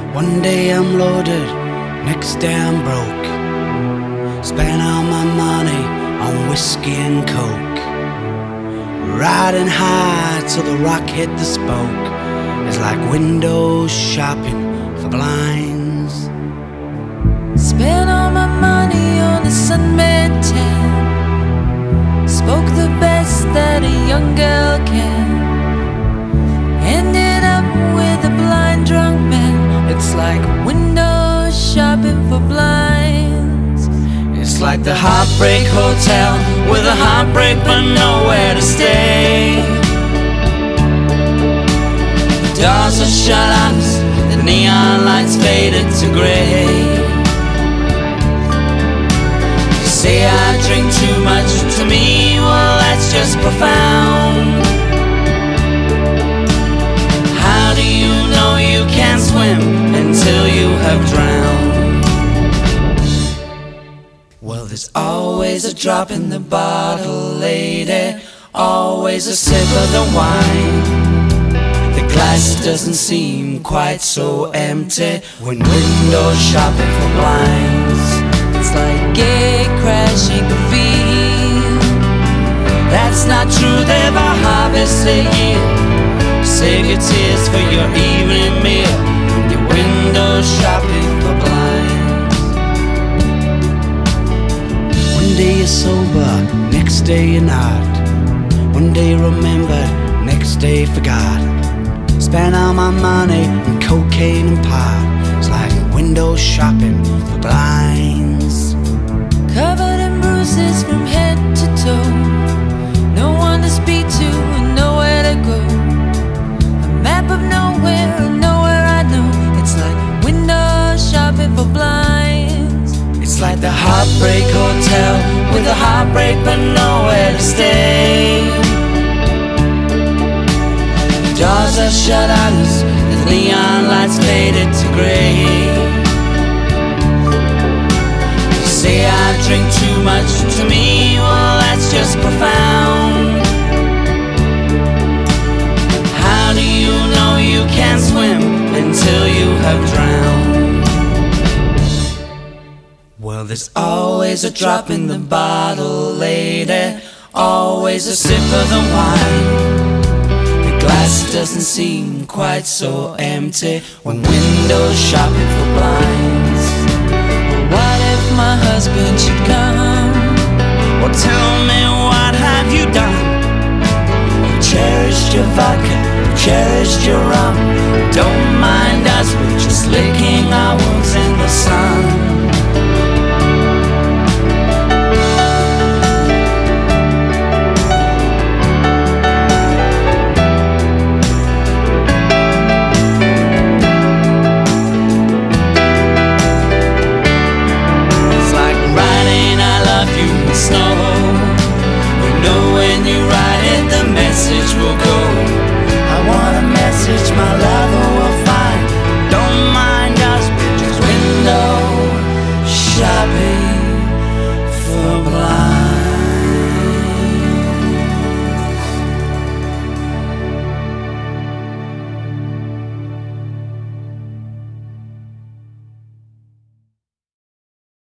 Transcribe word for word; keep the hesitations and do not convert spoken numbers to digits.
One day I'm loaded, next day I'm broke. Spend all my money on whiskey and coke. Riding high till the rock hit the spoke. It's like window shopping for blinds. Spent all my money on a sunbed tan. Spoke the best that a young girl can. Ended up with a blind drunk man. It's like window shopping for blinds. It's like the Heartbreak Hotel with a heartbreak but nowhere to stay. The doors are shut on us, the neon lights faded to grey. You say I drink too much, to me, well that's just profound. How do you know you can't swim until you have drowned? Well, there's always a drop in the bottle, lady, always a sip of the wine. The glass doesn't seem quite so empty when window shopping for blinds. It's like gay crashing a field. That's not true, they've a harvest a year. Save your tears for your evening meal. Your window shopping for blinds. One day you're sober, next day you're not. One day remembered, next day forgot. Spent all my money on cocaine and pot. It's like window shopping for blinds. Covered in bruises from head to toe. No one to speak to and nowhere to go. Map of nowhere and nowhere I know. It's like window shopping for blinds. It's like the Heartbreak Hotel with a heartbreak but nowhere to stay. The doors are shut on us, the neon lights faded to grey. You say I drink too much, to me, well that's just profound. How do you know you can't swim until you have drowned? Well, there's always a drop in the bottle, lady, always a sip of the wine. The glass doesn't seem quite so empty when windows shopping for blinds. What if my husband should come? Well, tell me, what have you done? You cherished your vodka, cherished your rum. Don't mind us, we're just licking our wounds in the sun.